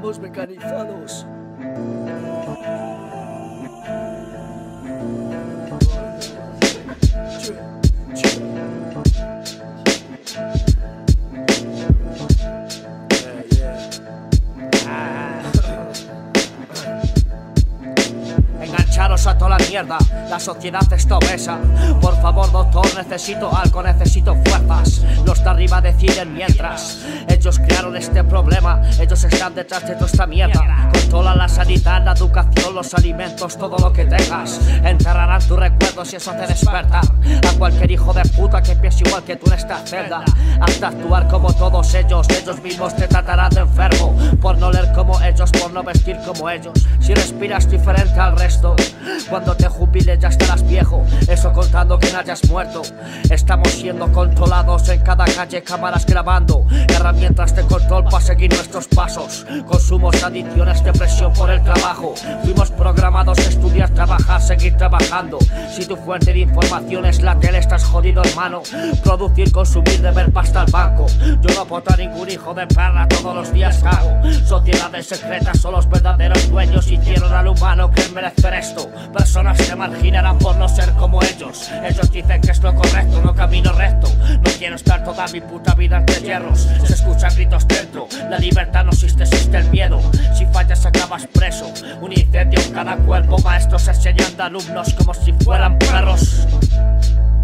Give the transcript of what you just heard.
Los mecanizados. Engancharos a toda la mierda, la sociedad está obesa. Por favor, doctor, necesito algo, necesito fuerzas. Los de arriba deciden mientras. Ellos crearon este problema, ellos están detrás de toda esta mierda. Controlan la sanidad, la educación, los alimentos, todo lo que tengas. Enterrarán tus recuerdos y eso te despertar a cualquier hijo de puta que piense igual que tú en esta celda. Hasta actuar como todos ellos mismos te tratarán de enfermo. Por no leer como ellos, por no vestir como ellos. Si respiras diferente al resto, cuando te jubiles ya estarás viejo. Eso contando que no hayas muerto. Estamos siendo controlados en cada calle, cámaras grabando, herramientas de control para seguir nuestros pasos. Consumos, adicciones, depresión por el trabajo. Fuimos programados a estudiar, trabajar, seguir trabajando. Si tu fuente de información es la tele, estás jodido, hermano. Producir, consumir, deber pasta al banco. Yo no voto a ningún hijo de perra, todos los días cago. Sociedades secretas son los verdaderos dueños. Hicieron al humano creer merecer esto. Personas se marginarán por no ser como ellos. Ellos dicen que es lo correcto, no camino recto. No quiero estar toda mi puta vida entre hierros. Se escuchan gritos dentro. La libertad no existe, existe el miedo. Si fallas acabas preso. Un incendio en cada cuerpo. Maestros enseñando a alumnos como si fueran perros.